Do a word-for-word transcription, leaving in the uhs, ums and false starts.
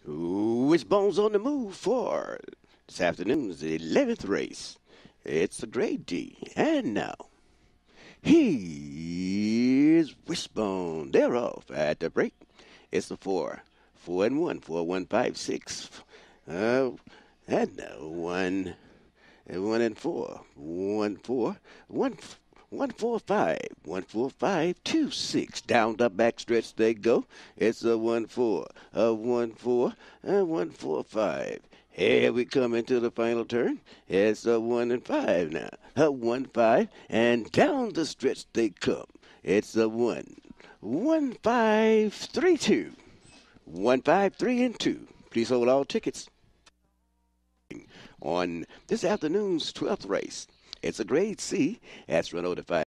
Wishbone's on the move for this afternoon's eleventh race. It's a grade D. And now, here's Wishbone. They're off at the break. It's a four. Four and one. Four, one, five, six. Uh, and now one. And one and four. One, four. One, one, four, five. One, four, five, two, six. Down the backstretch they go. It's a one, four. A one, four. A one, four, five. Here we come into the final turn. It's a one and five now. A one, five. And down the stretch they come. It's a one. One, five, three, two. One, five, three, and two. Please hold all tickets. On this afternoon's twelfth race, it's a grade C. That's run over to five.